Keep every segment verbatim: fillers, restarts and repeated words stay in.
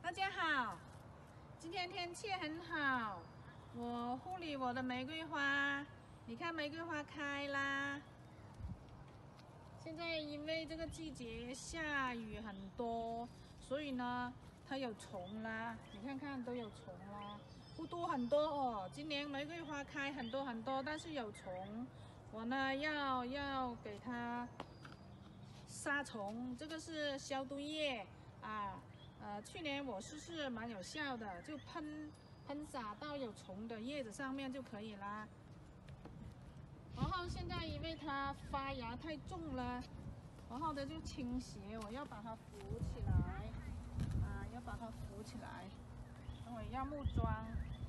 大家好，今天天气很好，我护理我的玫瑰花。你看玫瑰花开啦。现在因为这个季节下雨很多，所以呢它有虫啦。你看看都有虫啦，不多很多哦。今年玫瑰花开很多很多，但是有虫，我呢要要给它杀虫。这个是消毒液啊。呃，去年我试试蛮有效的，就喷喷洒到有虫的叶子上面就可以啦。然后现在因为它发芽太重了，然后呢就倾斜，我要把它扶起来，啊，要把它扶起来，等会要木桩。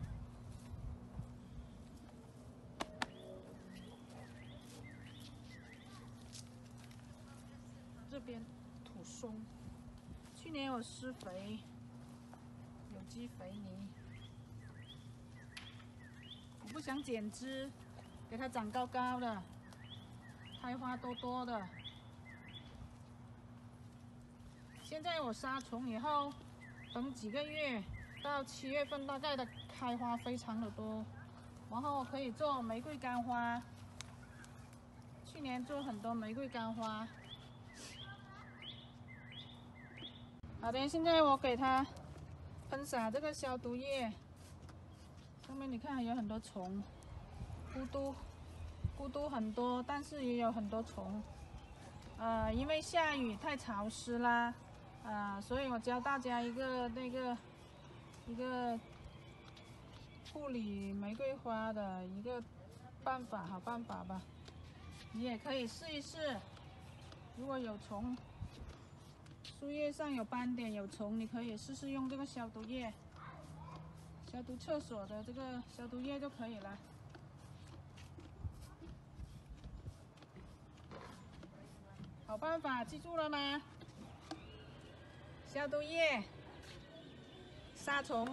这边土松。去年我施肥，有机肥泥，我不想剪枝，给它长高高的，开花多多的。现在我杀虫以后，等几个月，到七月份大概的开花非常的多，然后可以做玫瑰干花。去年做很多玫瑰干花。好的，现在我给它喷洒这个消毒液，上面你看还有很多虫，咕嘟咕嘟很多，但是也有很多虫。呃，因为下雨太潮湿啦，啊、呃，所以我教大家一个那个一个护理玫瑰花的一个办法，好办法吧。你也可以试一试，如果有虫。树叶上有斑点有虫，你可以试试用这个消毒液，消毒厕所的这个消毒液就可以了。好办法，记住了吗？消毒液，杀虫。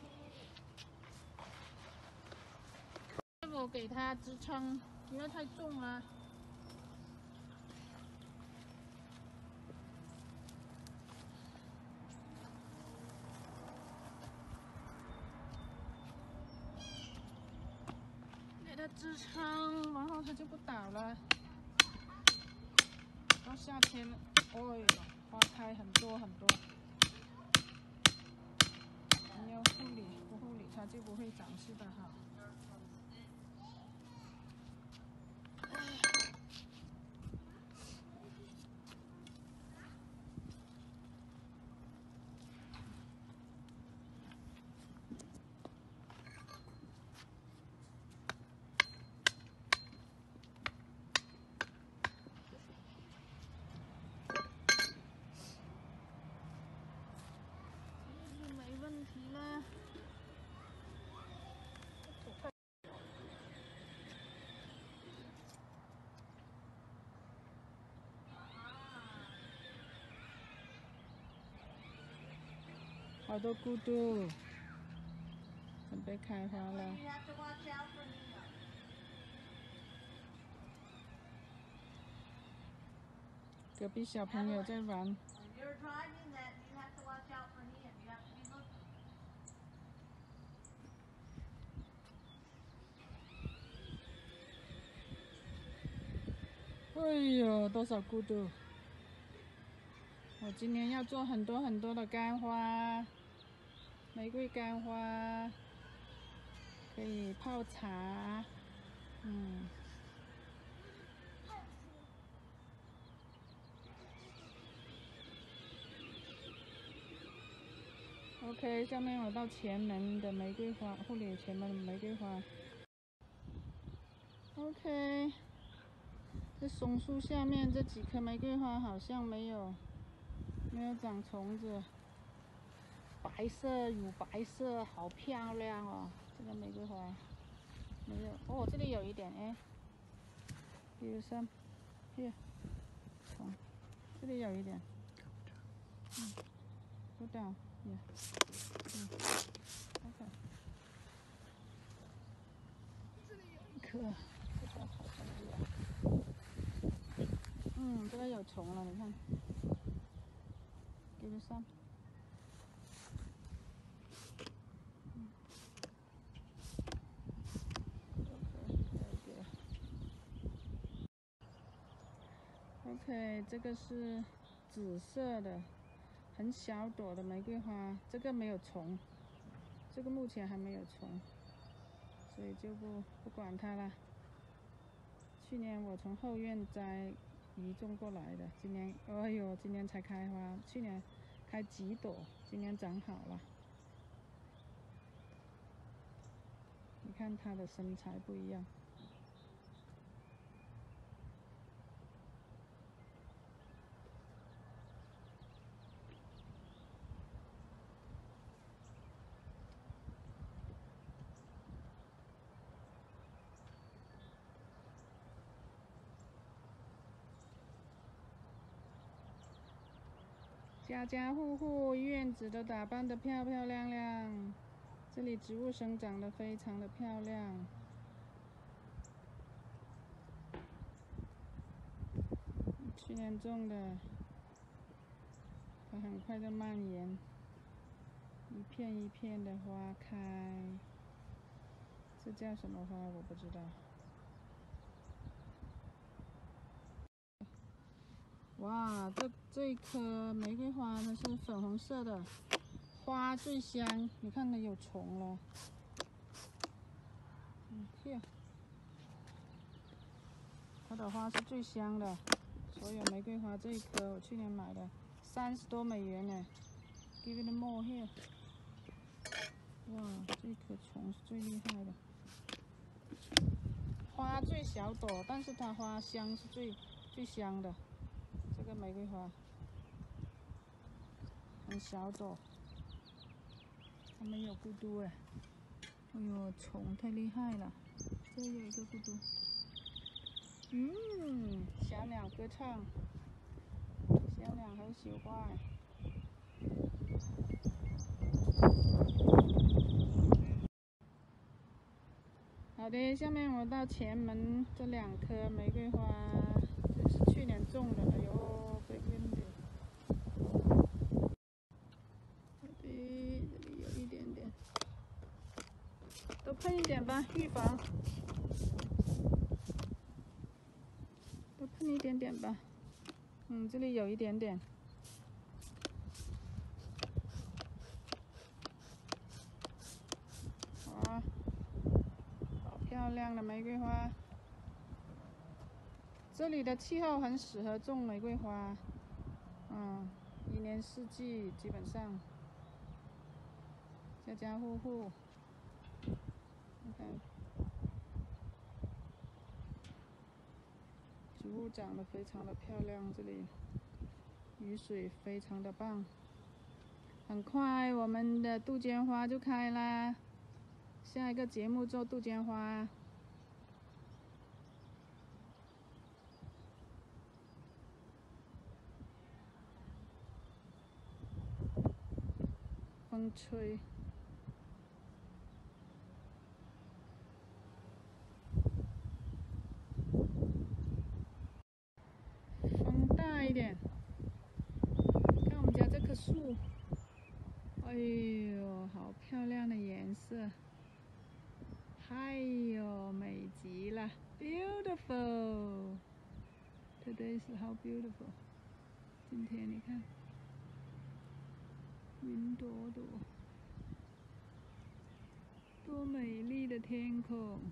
我给它支撑，因为太重了。给它支撑，然后它就不倒了。到夏天了，哦哟，花开很多很多。你要护理，不护理它就不会长势的好。好多咕嘟，准备开花了。隔壁小朋友在玩。哎呦，多少咕嘟！我今年要做很多很多的干花，玫瑰干花，可以泡茶，嗯。OK， 下面我到前门的玫瑰花，护理前门的玫瑰花。OK， 这松树下面这几棵玫瑰花好像没有没有长虫子，白色乳白色，好漂亮哦！这个玫瑰花没有哦，这里有一点哎，有三，here， 虫，这里有一点，嗯 ，go down， yeah， 嗯 ，OK， 这里有一颗，这个好像有，嗯，这个有虫了，你看 ，give me some。 OK， 这个是紫色的，很小朵的玫瑰花，这个没有虫，这个目前还没有虫，所以就不不管它了。去年我从后院摘移种过来的，今年，哎呦，今年才开花，去年开几朵，今年长好了。你看它的身材不一样。家家户户院子都打扮得漂漂亮亮，这里植物生长得非常的漂亮。去年种的，它很快就蔓延，一片一片的花开。这叫什么花？我不知道。哇，这这一颗玫瑰花它是粉红色的，花最香。你看它有虫了，嗯，here，它的花是最香的。所有玫瑰花这一颗我去年买的，三十多美元呢。Give it more here。哇，这一颗虫是最厉害的。花最小朵，但是它花香是最最香的。这个玫瑰花很小朵，它没有咕嘟哎。哎呦，虫太厉害了！这有一个咕嘟。嗯，小鸟歌唱，小鸟好喜欢。好的，下面我到前门这两颗玫瑰花，这是去年种的，哎呦，被晕的。好的，这里有一点点，多喷一点吧，预防。多喷一点点吧。嗯，这里有一点点。好。漂亮的玫瑰花，这里的气候很适合种玫瑰花，嗯，一年四季基本上，家家户户，你看，植物长得非常的漂亮，这里雨水非常的棒，很快我们的杜鹃花就开啦。下一个节目做杜鹃花，风吹，风大一点。看我们家这棵树，哎呦，好漂亮的颜色。哎呦，美极了 ，beautiful。Today is how beautiful。今天你看，云朵朵，多美丽的天空。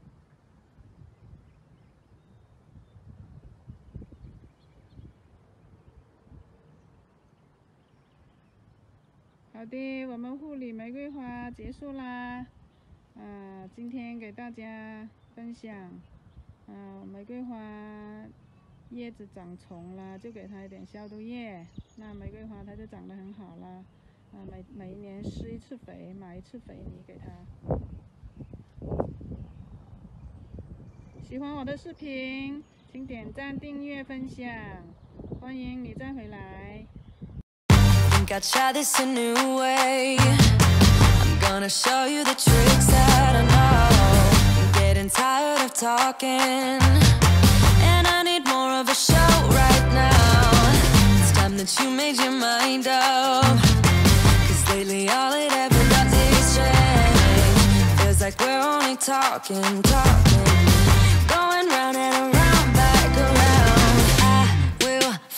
好的，我们护理玫瑰花结束啦。呃，今天给大家分享，呃，玫瑰花叶子长虫了，就给它一点消毒液，那玫瑰花它就长得很好了。呃，每每一年施一次肥，买一次肥泥给它。喜欢我的视频，请点赞、订阅、分享，欢迎你再回来。I'll try this a new way. I'm gonna show you the tricks that I know. I'm getting tired of talking, and I need more of a show right now. It's time that you made your mind up, 'cause lately all it ever does is change. Feels like we're only talking, talking, going round and around, back around. I will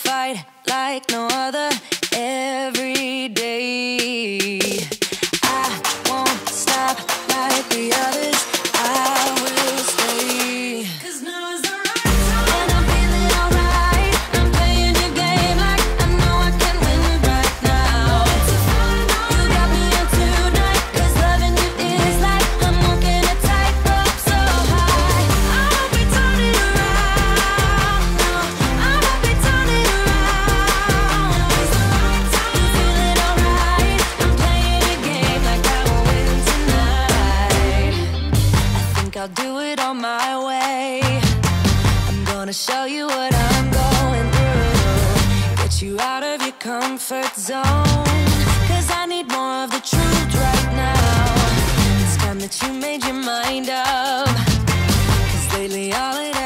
like no other every day. I won't stop like the others. I will stay. 'Cause now is the right time. And I'm feeling alright. I'm playing your game like I know I can win right now. You got me up tonight. 'Cause loving you is like I'm walking a tightrope so high. I won't be turning around. No, I won't be turning around. It's the right time. You feeling alright? I'm playing your game like I will win tonight. I think I'll do it on my way. I'm gonna show you what I'm going through. Get you out of your comfort zone. 'Cause I need more of the truth right now. It's time that you made your mind up. 'Cause lately all it